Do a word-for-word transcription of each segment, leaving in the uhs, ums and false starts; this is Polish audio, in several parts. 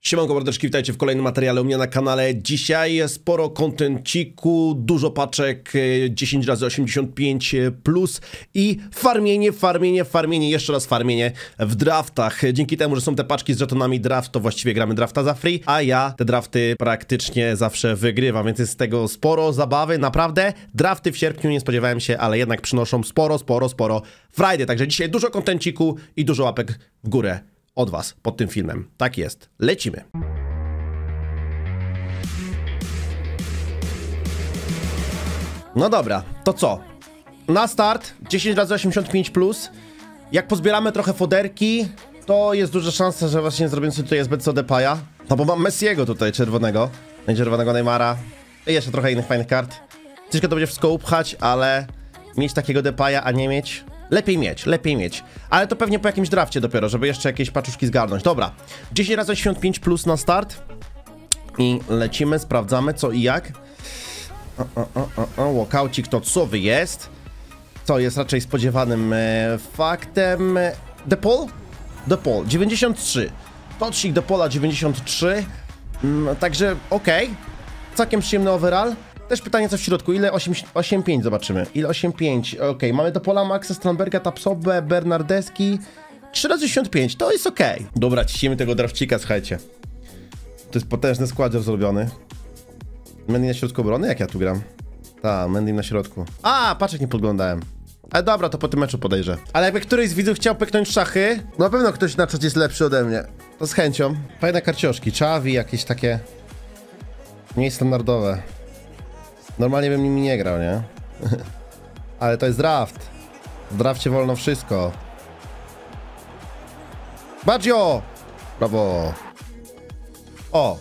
Siemanko mordeczki, witajcie w kolejnym materiale u mnie na kanale. Dzisiaj sporo kontenciku, dużo paczek, dziesięć razy osiemdziesiąt pięć plus i farmienie, farmienie, farmienie, jeszcze raz farmienie w draftach. Dzięki temu, że są te paczki z żetonami draft, to właściwie gramy drafta za free, a ja te drafty praktycznie zawsze wygrywam, więc jest z tego sporo zabawy, naprawdę. Drafty w sierpniu nie spodziewałem się, ale jednak przynoszą sporo, sporo, sporo frajdy. Także dzisiaj dużo kontenciku i dużo łapek w górę od was pod tym filmem. Tak jest. Lecimy. No dobra, to co? Na start dziesięć razy osiemdziesiąt pięć plus. Jak pozbieramy trochę foderki, to jest duża szansa, że właśnie zrobimy sobie tutaj S B C Depaya. No bo mam Messiego tutaj czerwonego. Czerwonego Neymara. I jeszcze trochę innych fajnych kart. Ciężko to będzie wszystko upchać, ale mieć takiego Depaya, a nie mieć... Lepiej mieć, lepiej mieć. Ale to pewnie po jakimś drafcie dopiero, żeby jeszcze jakieś paczuszki zgarnąć. Dobra, dziesięć razy osiemdziesiąt pięć plus na start. I lecimy, sprawdzamy co i jak. O, o, o, o, o. Walkoucik to co wy jest? Co jest raczej spodziewanym e, faktem. Depol? Depol, dziewięćdziesiąt trzy. Tocznik Depola dziewięćdziesiąt trzy. Mm, także okej. Okay. Całkiem przyjemny overall. Też pytanie, co w środku. Ile? osiem pięć zobaczymy. Ile osiem pięć? Okej, okay. Mamy do Pola, Maxa, Strandberga, Tapsobę, Bernardeski. trzy razy osiemdziesiąt pięć, to jest okej. Okay. Dobra, ciśniemy tego drafcika, słuchajcie. To jest potężny składzior zrobiony. Mendy na środku obrony? Jak ja tu gram? Ta, Mendy na środku. A, paczek nie podglądałem. Ale dobra, to po tym meczu podejrzę. Ale jakby któryś z widzów chciał pyknąć szachy, na pewno ktoś na czacie jest lepszy ode mnie. To z chęcią. Fajne karcioszki, Czawi, jakieś takie... Mniej standardowe. Normalnie bym nimi nie grał, nie? Ale to jest draft. W drafcie wolno wszystko. Baggio! Brawo! O!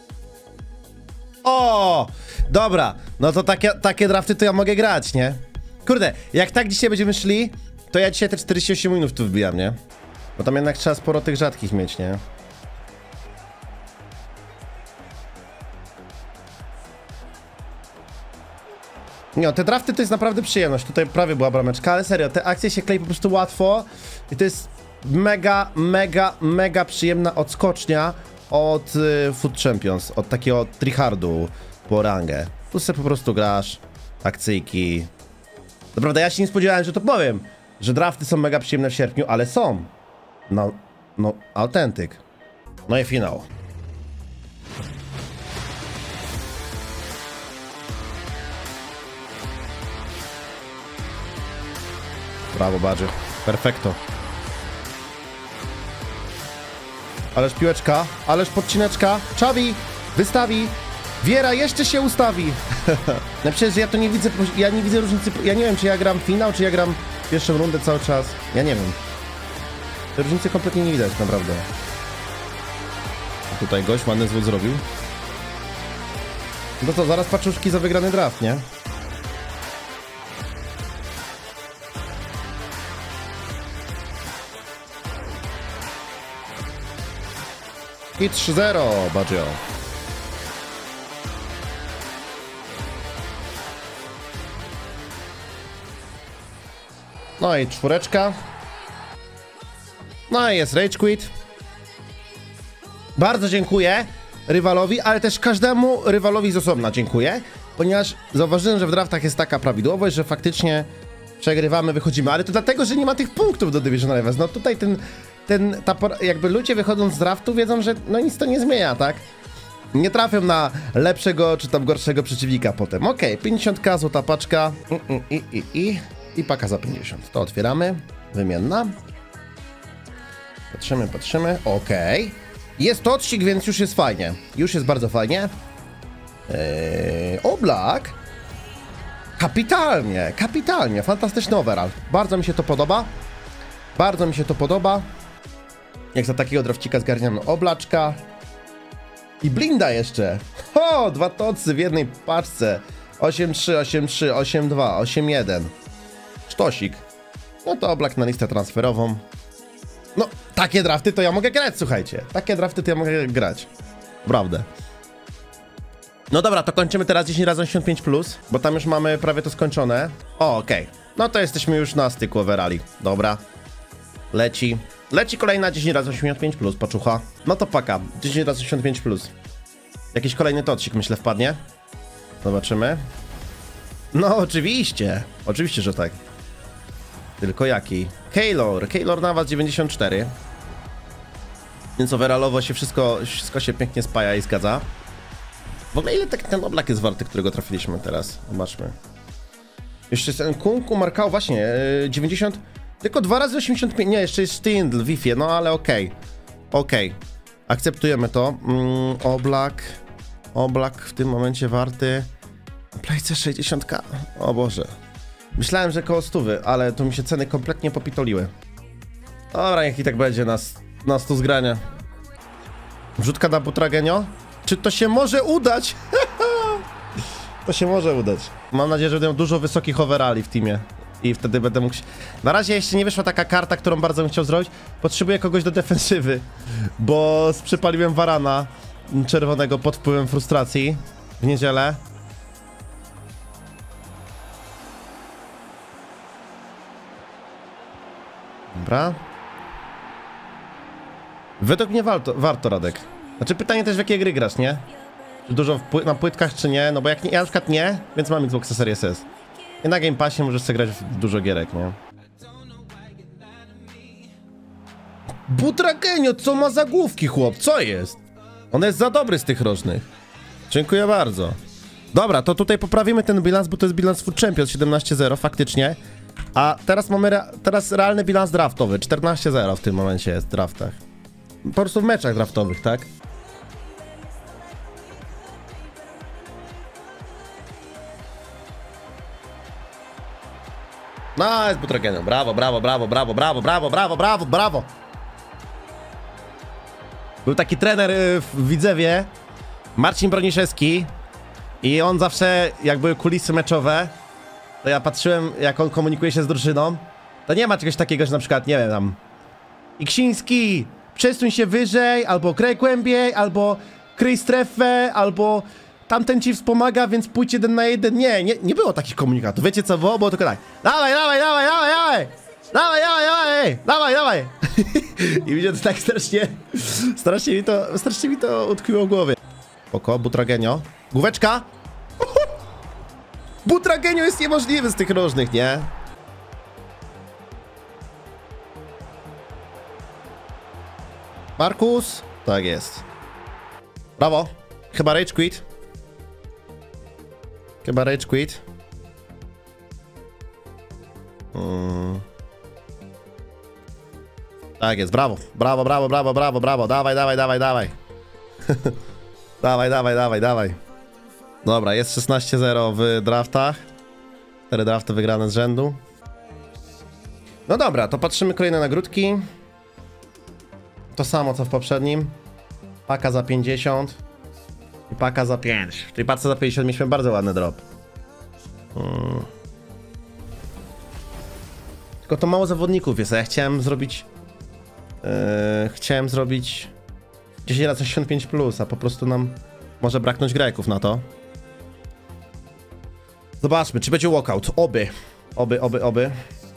O! Dobra, no to takie, takie drafty to ja mogę grać, nie? Kurde, jak tak dzisiaj będziemy szli, to ja dzisiaj te czterdzieści osiem minut tu wbijam, nie? Bo tam jednak trzeba sporo tych rzadkich mieć, nie? Nie, te drafty to jest naprawdę przyjemność. Tutaj prawie była brameczka, ale serio, te akcje się klei po prostu łatwo i to jest mega, mega, mega przyjemna odskocznia od y, Foot Champions, od takiego tryhardu po rangę. Tu sobie po prostu grasz, akcyjki. Naprawdę ja się nie spodziewałem, że to powiem, że drafty są mega przyjemne w sierpniu, ale są. No, no, autentyk. No i finał. Brawo, Baggio. Perfekto. Ależ piłeczka, ależ podcineczka. Czawi wystawi. Wiera jeszcze się ustawi. No przecież ja to nie widzę, ja nie widzę różnicy. Ja nie wiem, czy ja gram finał, czy ja gram pierwszą rundę cały czas. Ja nie wiem. Te różnicy kompletnie nie widać, naprawdę. A tutaj gość ładny zwód zrobił. No to zaraz paczuszki za wygrany draft, nie? I trzy zero, Baggio. No i czwóreczka. No i jest Rage Quit. Bardzo dziękuję rywalowi, ale też każdemu rywalowi z osobna dziękuję, ponieważ zauważyłem, że w draftach jest taka prawidłowość, że faktycznie przegrywamy, wychodzimy, ale to dlatego, że nie ma tych punktów do Division Rivals. No tutaj ten... Ten, ta, jakby ludzie wychodząc z draftu wiedzą, że no nic to nie zmienia, tak? Nie trafią na lepszego czy tam gorszego przeciwnika potem. Okej, okay, pięćdziesiąt ka, złota paczka i, i, i, i, i paka za pięćdziesiąt. To otwieramy, wymienna. Patrzymy, patrzymy, okej. Okay. Jest tocznik, więc już jest fajnie. Już jest bardzo fajnie. Eee, Oblak. Kapitalnie, kapitalnie, fantastyczny overall. Bardzo mi się to podoba. Bardzo mi się to podoba. Jak za takiego drafcika zgarniamy Oblaczka. I blinda jeszcze. Ho, dwa tocy w jednej paczce. osiem trzy, osiem trzy, osiem dwa, osiem jeden. Sztosik. No to Oblak na listę transferową. No, takie drafty to ja mogę grać, słuchajcie. Takie drafty to ja mogę grać. Prawda. No dobra, to kończymy teraz dziesięć razy osiemdziesiąt pięć plus, bo tam już mamy prawie to skończone. O, okej. Okay. No to jesteśmy już na styku overalli. Dobra. Leci. Leci kolejna dziesięć razy osiemdziesiąt pięć plus, paczucha. No to paka, dziesięć razy osiemdziesiąt pięć plus. Jakiś kolejny tocik, myślę, wpadnie. Zobaczymy. No, oczywiście. Oczywiście, że tak. Tylko jaki? Kaylor. Kaylor na was dziewięćdziesiąt cztery. Więc overallowo się wszystko, wszystko się pięknie spaja i zgadza. W ogóle ile tak ten oblak jest warty, którego trafiliśmy teraz? Zobaczmy. Jeszcze ten Kunku Markał, właśnie, yy, dziewięćdziesiąt... Tylko dwa razy osiemdziesiąt pięć, nie, jeszcze jest Stindl, Wi-Fi, no ale okej. Okay. Okej. Okay. Akceptujemy to. Mm, oblak. Oblak w tym momencie warty... Playce sześćdziesiąt k. O Boże. Myślałem, że koło stówy, ale tu mi się ceny kompletnie popitoliły. Dobra, niech i tak będzie na, na stu zgrania. Wrzutka na Butragenio? Czy to się może udać? To się może udać. Mam nadzieję, że będę miał dużo wysokich overalli w teamie. I wtedy będę mógł... Na razie jeszcze nie wyszła taka karta, którą bardzo bym chciał zrobić. Potrzebuję kogoś do defensywy. Bo przypaliłem Varana czerwonego pod wpływem frustracji w niedzielę. Dobra. Według mnie warto, warto, Radek. Znaczy pytanie też, w jakie gry grasz, nie? Dużo w pły na płytkach, czy nie? No bo jak nie, ja na przykład nie, więc mam Xboxa Series S. I na Game Passie możesz sobie grać w dużo gierek, nie? Butragenio, co ma za główki, chłop? Co jest? On jest za dobry z tych rożnych. Dziękuję bardzo. Dobra, to tutaj poprawimy ten bilans, bo to jest bilans Food Champions siedemnaście zero, faktycznie. A teraz mamy re teraz realny bilans draftowy, czternaście zero w tym momencie jest w draftach. Po prostu w meczach draftowych, tak? No, jest Butragenio. Brawo, brawo, brawo, brawo, brawo, brawo, brawo, brawo, brawo. Był taki trener w Widzewie, Marcin Broniszewski, i on zawsze, jak były kulisy meczowe, to ja patrzyłem, jak on komunikuje się z drużyną, to nie ma czegoś takiego, że na przykład, nie wiem, tam Iksiński, przesuń się wyżej, albo kraj głębiej, albo kryj strefę, albo tamten ci wspomaga, więc pójdź jeden na jeden. Nie, nie, nie było takich komunikatów. Wiecie co było? Było tylko tak. Dawaj, dawaj, dawaj, dawaj, dawaj! Dawaj, dawaj, dawaj, dawaj, dawaj! I widzę, to tak strasznie, strasznie mi to, strasznie mi to utkwiło w głowie. Oko, Butragenio. Główeczka! Butragenio jest niemożliwy z tych różnych, nie? Markus? Tak jest. Brawo. Chyba rage quit. Chyba rage quit. Hmm. Tak jest, brawo. Brawo, brawo, brawo, brawo, brawo. Dawaj, dawaj, dawaj, dawaj. Dawaj, dawaj, dawaj, dawaj. Dobra, jest szesnaście zero w draftach. cztery drafty wygrane z rzędu. No dobra, to patrzymy kolejne nagródki. To samo co w poprzednim. Paka za pięćdziesiąt. I paka za pięć. W tej paczce za pięćdziesiąt mieliśmy bardzo ładny drop. Hmm. Tylko to mało zawodników jest, a ja chciałem zrobić... Yy, chciałem zrobić... dziesięć razy osiemdziesiąt pięć plus, a po prostu nam może braknąć Greków na to. Zobaczmy, czy będzie walkout. Oby. Oby, oby, oby.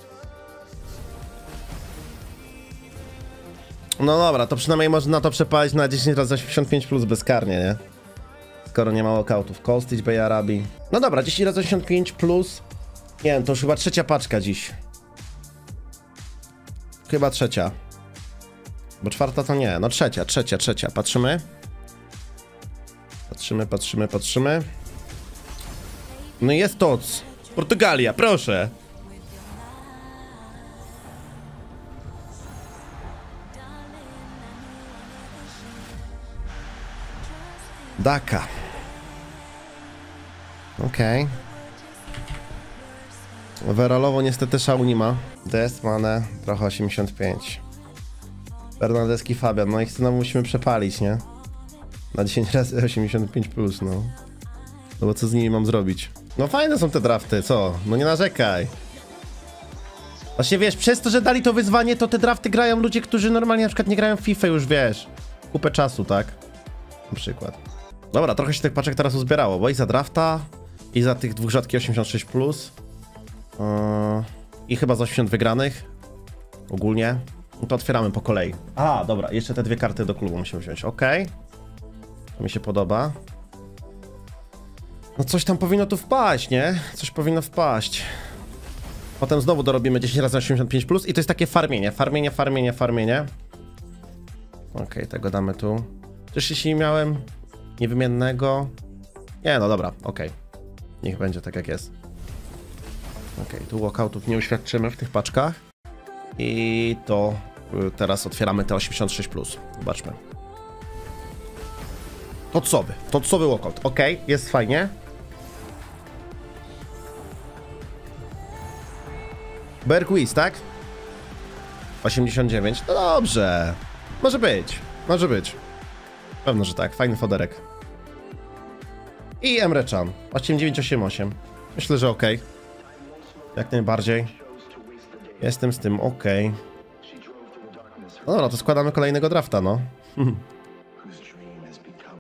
No dobra, to przynajmniej można na to przepalić na dziesięć razy osiemdziesiąt pięć plus bezkarnie, nie? Skoro nie ma walkoutów. Kostic, Bay Arabii. No dobra, dziesięć razy osiemdziesiąt pięć plus. Nie wiem, to już chyba trzecia paczka dziś. Chyba trzecia. Bo czwarta to nie. No trzecia, trzecia, trzecia. Patrzymy. Patrzymy, patrzymy, patrzymy. No i jest to c. Portugalia, proszę. Daka. Okej. Okay. Overallowo niestety szału nie ma. Dest, Mane, trochę osiemdziesiąt pięć. Bernardeski, Fabian, no i znowu musimy przepalić, nie? Na dziesięć razy osiemdziesiąt pięć plus, no. No bo co z nimi mam zrobić? No fajne są te drafty, co? No nie narzekaj. Właśnie wiesz, przez to, że dali to wyzwanie, to te drafty grają ludzie, którzy normalnie na przykład nie grają w FIFA już, wiesz. Kupę czasu, tak? Na przykład. Dobra, trochę się tych paczek teraz uzbierało, bo i za drafta, i za tych dwóch rzadkich osiemdziesiąt sześć plus. Yy, I chyba za osiemdziesiąt wygranych. Ogólnie. No to otwieramy po kolei. A, dobra, jeszcze te dwie karty do klubu musimy wziąć. Okej. To mi się podoba. No coś tam powinno tu wpaść, nie? Coś powinno wpaść. Potem znowu dorobimy dziesięć razy osiemdziesiąt pięć plus i to jest takie farmienie, farmienie, farmienie, farmienie. Okej, okay, tego damy tu. Też jeśli miałem niewymiennego... Nie, no dobra, okej. Okay. Niech będzie tak jak jest. Okej, okay, tu walkoutów nie uświadczymy w tych paczkach. I to teraz otwieramy te osiemdziesiąt sześć plus. Zobaczmy. Tocowy, tocowy walkout. Okej, okay, jest fajnie. Bergwiz, tak? osiemdziesiąt dziewięć. No dobrze. Może być, może być. Pewno, że tak. Fajny foderek. I Emre Can. osiemdziesiąt dziewięć osiemdziesiąt osiem. Myślę, że okej. Okay. Jak najbardziej. Jestem z tym okej. Okay. No dobra, to składamy kolejnego drafta, no.